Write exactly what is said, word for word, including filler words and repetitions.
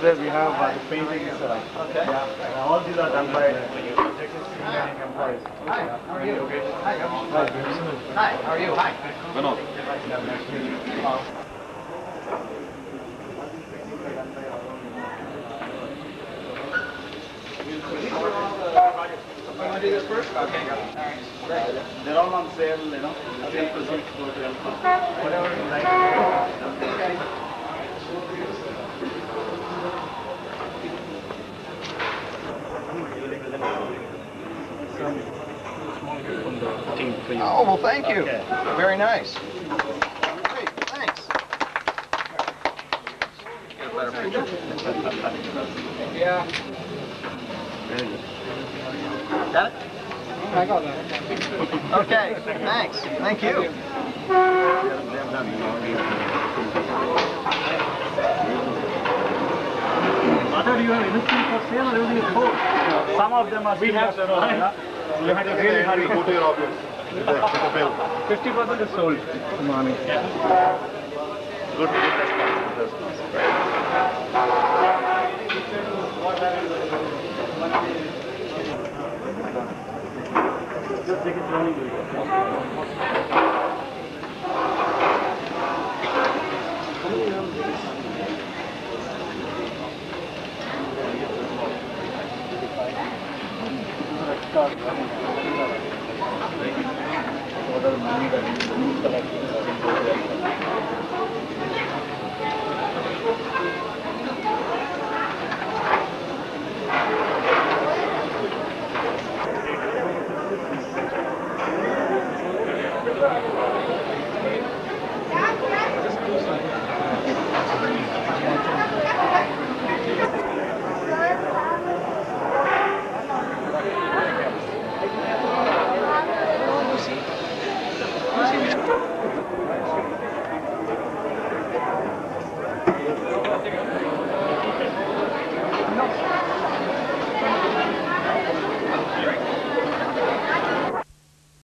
where we have uh, the paintings. Uh, okay. Yeah. And all these are done by engineering employees. Hi. How are you? Okay. Hi. Hi. How are you? Hi. Vinod. You want to do this first? Okay. All right. Great. They're all on sale, you know. Sale proceeds go to help. Whatever you like. Okay. Oh, well, thank you. Okay. Very nice. Great, thanks. Get a better picture. Yeah. Very good. Got it? I got that. Okay, thanks. Thank you. They have done, you know. Whether you have anything for sale or everything is sold. Some of them are. We have. You have to really hurry. Go to your office. Fifty percent is sold. Morning. Yeah. Good. Good response. Just take it slowly. What are the money that you collect?